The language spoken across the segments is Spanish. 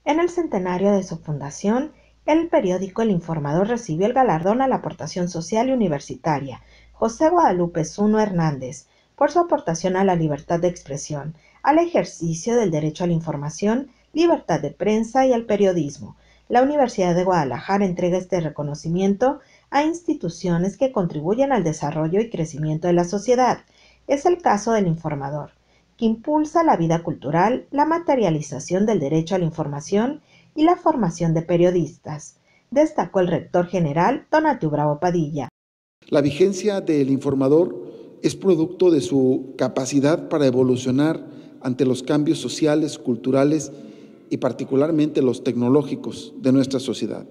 En el centenario de su fundación, el periódico El Informador recibió el galardón a la aportación social y universitaria José Guadalupe Zuno Hernández por su aportación a la libertad de expresión, al ejercicio del derecho a la información, libertad de prensa y al periodismo. La Universidad de Guadalajara entrega este reconocimiento a instituciones que contribuyen al desarrollo y crecimiento de la sociedad. Es el caso del Informador, que impulsa la vida cultural, la materialización del derecho a la información y la formación de periodistas, destacó el rector general Tonatiuh Bravo Padilla. La vigencia del informador es producto de su capacidad para evolucionar ante los cambios sociales, culturales y particularmente los tecnológicos de nuestra sociedad.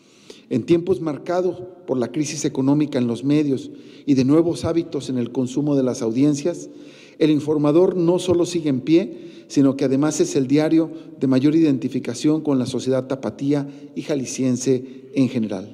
En tiempos marcados por la crisis económica en los medios y de nuevos hábitos en el consumo de las audiencias, el Informador no solo sigue en pie, sino que además es el diario de mayor identificación con la sociedad tapatía y jalisciense en general.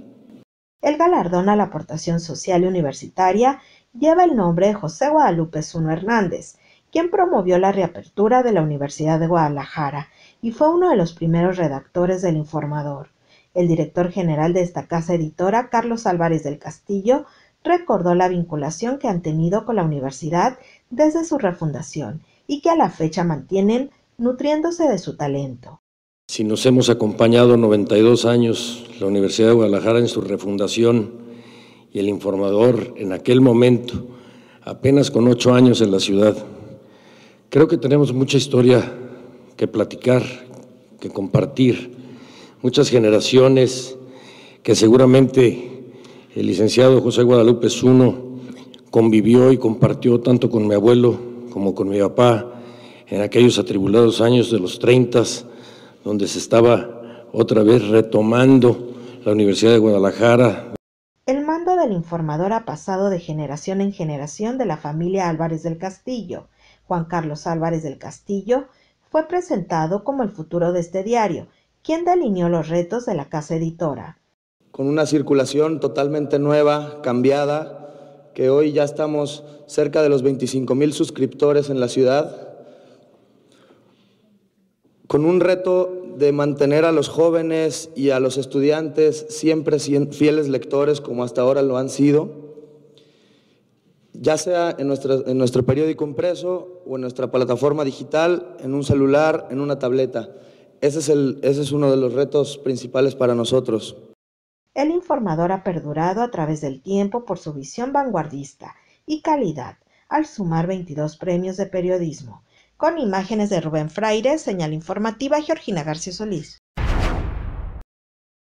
El galardón a la aportación social y universitaria lleva el nombre de José Guadalupe Zuno Hernández, quien promovió la reapertura de la Universidad de Guadalajara y fue uno de los primeros redactores del Informador. El director general de esta casa editora, Carlos Álvarez del Castillo, recordó la vinculación que han tenido con la universidad desde su refundación y que a la fecha mantienen nutriéndose de su talento. Si nos hemos acompañado 92 años la Universidad de Guadalajara en su refundación y el Informador en aquel momento, apenas con 8 años en la ciudad, creo que tenemos mucha historia que platicar, que compartir, muchas generaciones que seguramente el licenciado José Guadalupe Zuno convivió y compartió tanto con mi abuelo como con mi papá en aquellos atribulados años de los 30, donde se estaba otra vez retomando la Universidad de Guadalajara. El mando del Informador ha pasado de generación en generación de la familia Álvarez del Castillo. Juan Carlos Álvarez del Castillo fue presentado como el futuro de este diario, quien delineó los retos de la casa editora. Con una circulación totalmente nueva, cambiada, que hoy ya estamos cerca de los 25,000 suscriptores en la ciudad, con un reto de mantener a los jóvenes y a los estudiantes siempre fieles lectores como hasta ahora lo han sido, ya sea en nuestro periódico impreso o en nuestra plataforma digital, en un celular, en una tableta. Ese es uno de los retos principales para nosotros. El Informador ha perdurado a través del tiempo por su visión vanguardista y calidad, al sumar 22 premios de periodismo. Con imágenes de Rubén Fraire, señal informativa Georgina García Solís.